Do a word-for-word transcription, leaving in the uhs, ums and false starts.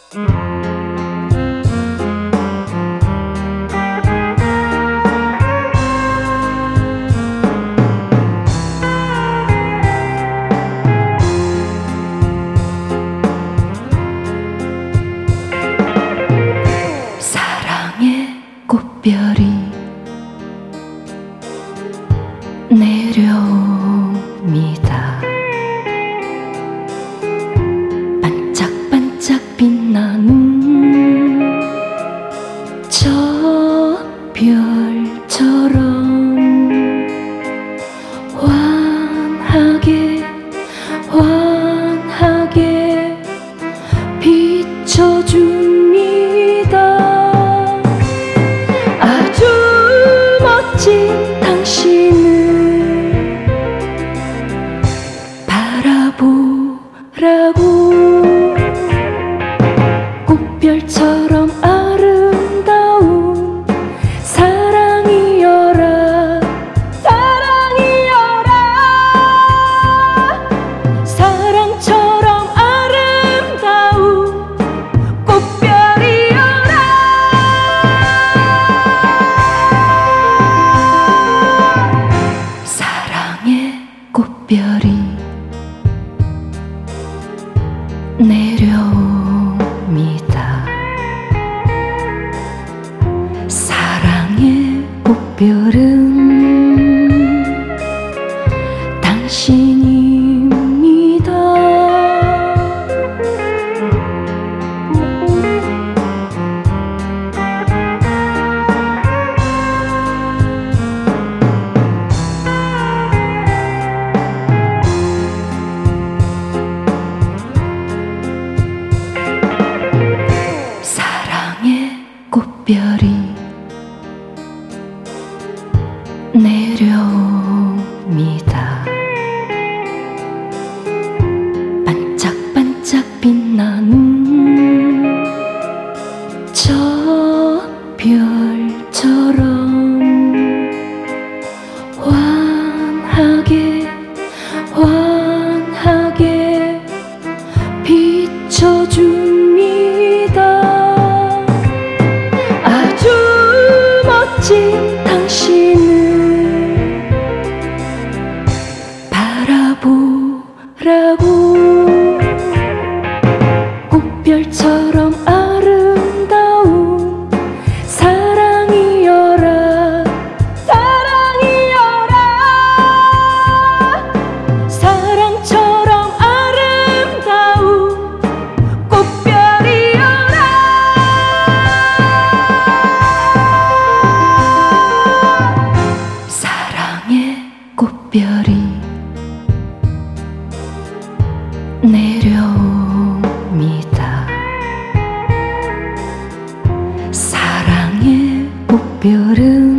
꽃별이 내려옵니다. 반짝반짝 빛나는 저 별처럼 환하게 환하게 비춰줍니다. 당신을 바라보라고 꽃별처럼 아름다운 사랑이여라 사랑이여라 사랑처럼 아름다운 꽃별이여라. 꽃별이 내려옵니다. 사랑의 꽃별은 당신입니다. 꽃별이 내려옵니다. 반짝반짝 빛나는 저 별처럼 환하게 환하게 비춰줍니다. 당신을 바라보라고 꽃별처럼 아름다운 사랑이여라 사랑이여라 사랑처럼 아름다운 꽃별이여라. 꽃별이 내려옵니다. 사랑의 꽃별은